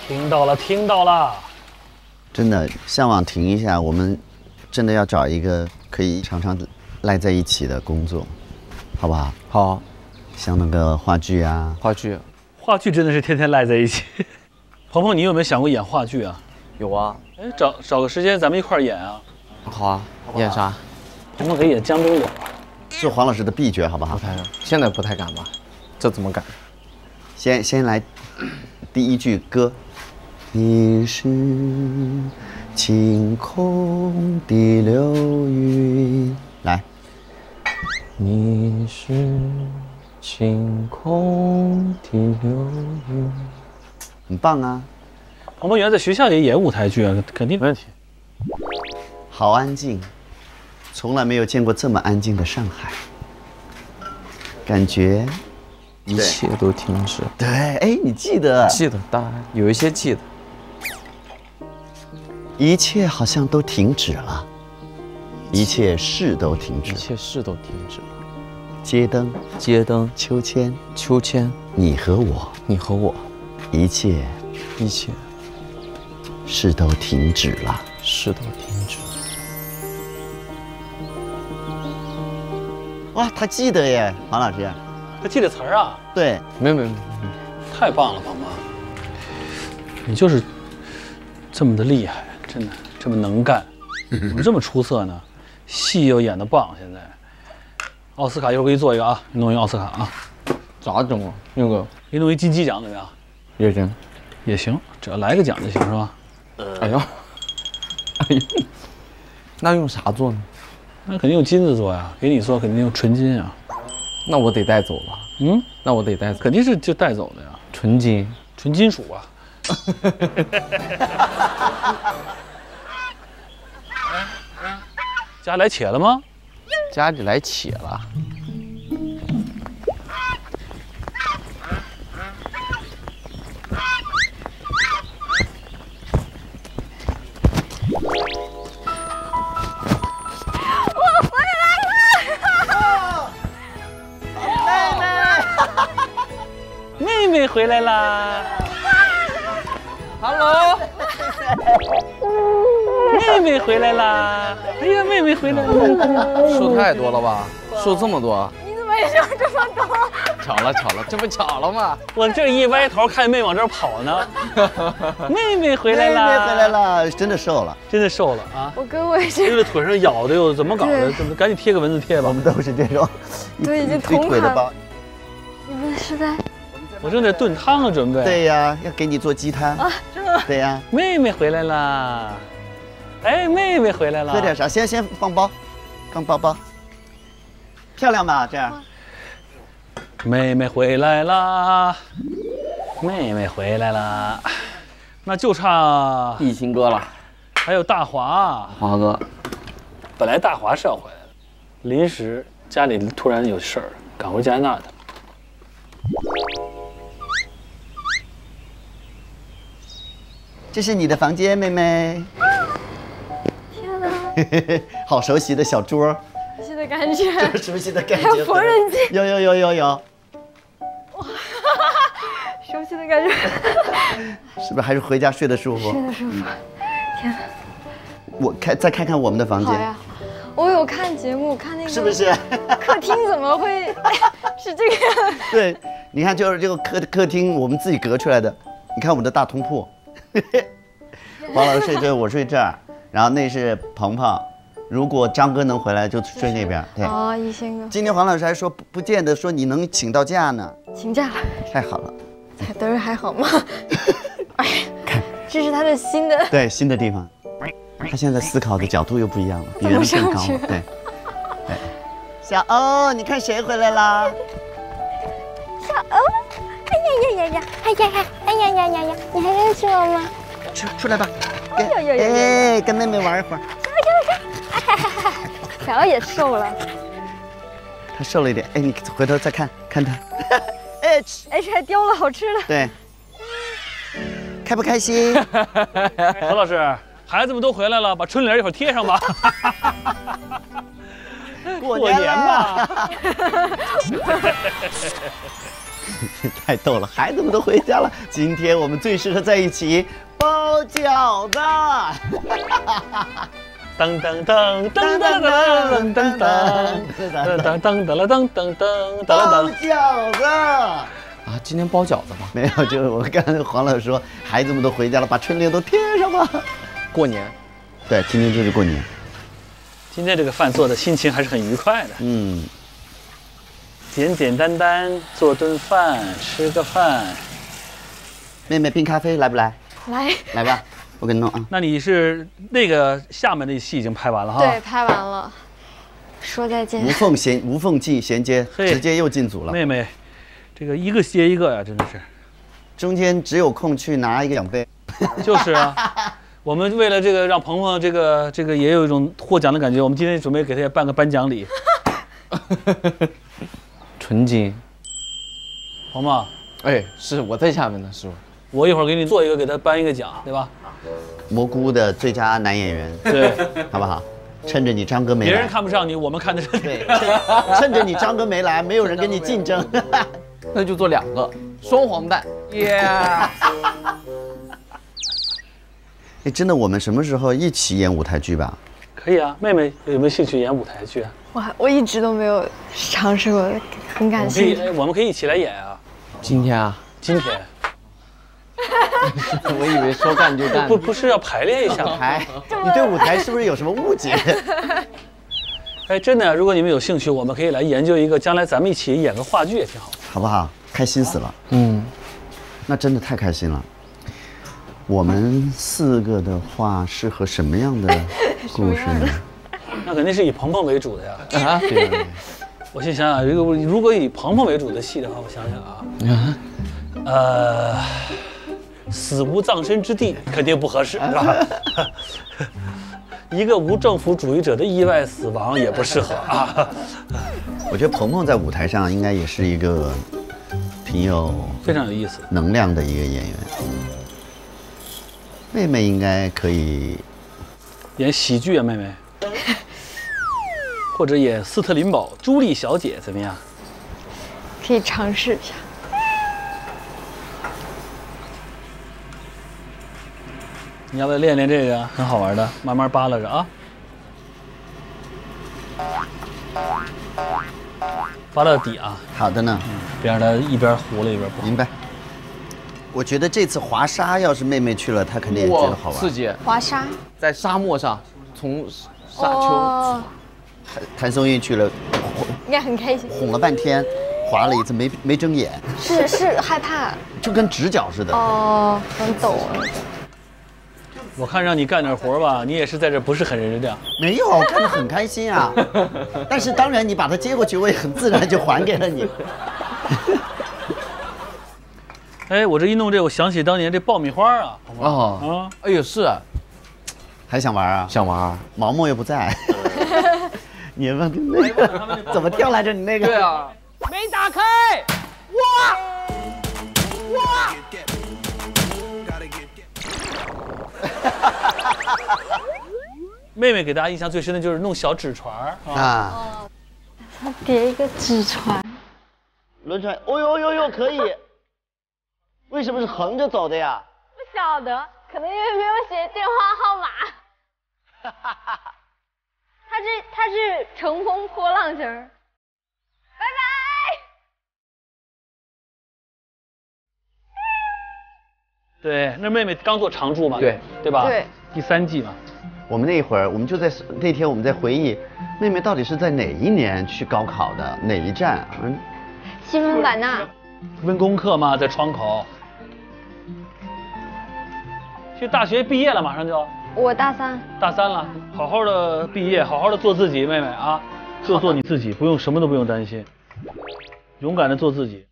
听到了，听到了。 真的向往停一下，我们真的要找一个可以常常赖在一起的工作，好不好？ 好， 像那个话剧啊， 话剧真的是天天赖在一起。鹏鹏，你有没有想过演话剧啊？ 有啊。 哎，找个时间咱们一块儿演啊。 好啊，演啥？ 鹏鹏可以演江中友， 做黄老师的 B 角，好不好？ 现在不太敢吧？这怎么敢？ 先来第一句歌。你是晴空的流云，来。 你是晴空的流云， 很棒啊！ 鹏鹏原来在学校也演舞台剧啊，肯定没问题。 好安静，从来没有见过这么安静的上海，感觉一切都停止。 对，哎，你记得？ 记得，大概有一些记得。 一切好像都停止了，一切事都停止， 一切事都停止了。 街灯， 街灯， 秋千， 秋千， 你和我， 你和我， 一切事都停止了， 事都停止了。 哇，他记得耶，黄老师， 他记得词儿啊？ 对， 没， 太棒了，鹏鹏，你就是这么的厉害。真的这么能干，怎么这么出色呢？戏又演得棒，现在奥斯卡一会儿给你做一个啊，弄一个奥斯卡啊。 咋整啊？那个给你弄一金鸡奖怎么样？ 也行， 也行，只要来个奖就行是吧？ 哎呦，那用啥做呢？ 那肯定用金子做呀，给你做肯定用纯金啊。 那我得带走吧？ 嗯， 那我得带走， 肯定是就带走的呀， 纯金， 纯金属啊。家来且了吗？ 家里来且了。 妹妹回来啦 ！Hello， 妹妹回来啦！哎呀，妹妹回来了！ 数太多了吧？数这么多？ 你怎么也数这么多？ 巧了，这不巧了吗？ 我这一歪头看妹往这儿跑呢。妹妹回来啦！ 妹妹回来了，真的瘦了， 真的瘦了啊！ 我跟我也是， 这个腿上咬的又怎么搞的？怎么赶紧贴个蚊子贴吧？ 我们都是这种， 对，已经同腿的包。 你们是在？ 我正在炖汤啊，准备。 对呀，要给你做鸡汤啊， 真的。 对呀。 妹妹回来啦！哎，妹妹回来了。 喝点啥？先放包，放包包。漂亮吧？这样。 妹妹回来啦！妹妹回来啦！那就差艺兴哥了， 还有大华。 华哥， 本来大华是要回来的，临时家里突然有事儿，赶回加拿大的。 这是你的房间，妹妹。 天哪， 好熟悉的小桌， 熟悉的感觉， 熟悉的感觉。 还有缝纫机， 有。 哇，熟悉的感觉。 是不是还是回家睡得舒服？ 睡得舒服。天哪！ 我再看看我们的房间。 好呀，我有看节目，看那个是不是？ 客厅怎么会是这个样？ 对，你看，就是这个客厅，我们自己隔出来的。你看我们的大通铺。黄老师睡这，我睡这儿，然后那是鹏鹏。如果张哥能回来，就睡那边。对。 哦，一仙哥。 今天黄老师还说不见得说你能请到假呢。 请假了。 太好了。 彩灯还好吗？哎，这是他的新的。 对，新的地方。他现在思考的角度又不一样了，比人更高了。对。小欧，你看谁回来啦？ 小欧。哎呀，你还认识我吗？ 出来吧，跟妹妹玩一会儿。 小欧也瘦了， 他瘦了一点。哎，你回头再看他。 H 还叼了好吃的。 对，开不开心？ 何老师，孩子们都回来了，把春联一会儿贴上吧。 过年吧。 太逗了，孩子们都回家了，今天我们最适合在一起包饺子。 当当当当当当当当当当当当当当包当。 饺子。 啊，今天包饺子吧？ 没有，就是我刚才黄老师说，孩子们都回家了，把春联都贴上吧。 过年， 对，今天就是过年。 今天这个饭做的心情还是很愉快的。 嗯， 简简单单做顿饭，吃个饭。 妹妹冰咖啡来不来？ 来， 来吧，我给你弄啊。 那你是那个下面的戏已经拍完了哈？ 对，拍完了，说再见。 无缝衔接， 嘿直接又进组了。 妹妹，这个一个接一个呀，真的是。 中间只有空去拿一个奖杯。 就是啊，我们为了这个让鹏鹏这个也有一种获奖的感觉，我们今天准备给他办个颁奖礼。 纯金。 鹏鹏， 哎，是我在下面呢，师傅。 我一会儿给你做一个，给他颁一个奖，对吧？ 蘑菇的最佳男演员， 对， 好不好？趁着你张哥没来， 别人看不上你，我们看得上你。 对，趁着你张哥没来，没有人跟你竞争。 那就做2个双黄蛋，耶！ 哎，真的，我们什么时候一起演舞台剧吧？ 可以啊，妹妹有没有兴趣演舞台剧啊？ 我一直都没有尝试过，很感兴趣。 我们可以一起来演啊。 今天啊， 今天我以为说干就干。 不是要排练一下吗？ 台，你对舞台是不是有什么误解？ 哎，真的，如果你们有兴趣，我们可以来研究一个，将来咱们一起演个话剧也挺好。 好不好？开心死了。 嗯， 那真的太开心了。我们4个的话，适合什么样的故事呢？ 那肯定是以鹏鹏为主的呀。 啊， 对， 我先想想，如果以鹏鹏为主的戏的话，我想想啊，死无葬身之地肯定不合适，是吧？一个无政府主义者的意外死亡也不适合啊。 我觉得鹏鹏在舞台上应该也是一个挺有非常有意思能量的一个演员。妹妹应该可以演喜剧啊，妹妹，或者演斯特林堡朱莉小姐怎么样？ 可以尝试一下。 你要不要练练这个？很好玩的，慢慢扒拉着啊。扒拉到底啊， 好的呢。 别让它一边糊了一边不好。 明白。我觉得这次滑沙要是妹妹去了，她肯定也觉得好玩。 刺激！ 滑沙， 在沙漠上从沙丘， 哦， 谭松韵去了， 应该很开心。 哄了半天，滑了一次没睁眼， 是害怕就跟直角似的。 哦，很抖。 我看让你干点活吧，你也是在这不是很认真这样。 没有，干得很开心啊。但是当然，你把它接过去，我也很自然就还给了你。 哎，我这一弄这，我想起当年这爆米花啊。 啊，哎呦是， 还想玩啊？ 想玩。 毛毛又不在。你问那个怎么跳来着？你那个？ 对啊，没打开。哇！ 妹妹给大家印象最深的就是弄小纸船啊。 他叠一个纸船， 轮船，哦呦呦呦，可以。为什么是横着走的呀？ 不晓得，可能因为没有写电话号码。它是乘风破浪型。拜拜。 对，那妹妹刚做常驻嘛，对吧？ 对， 第3季嘛。 我们那会儿，我们就在那天我们在回忆，妹妹到底是在哪一年去高考的，哪一站？ 西双版纳。 温功课嘛，在窗口。去大学毕业了，马上就。 我大3。 大3了，好好的毕业，好好的做自己，妹妹啊，就做你自己，什么都不用担心，勇敢的做自己。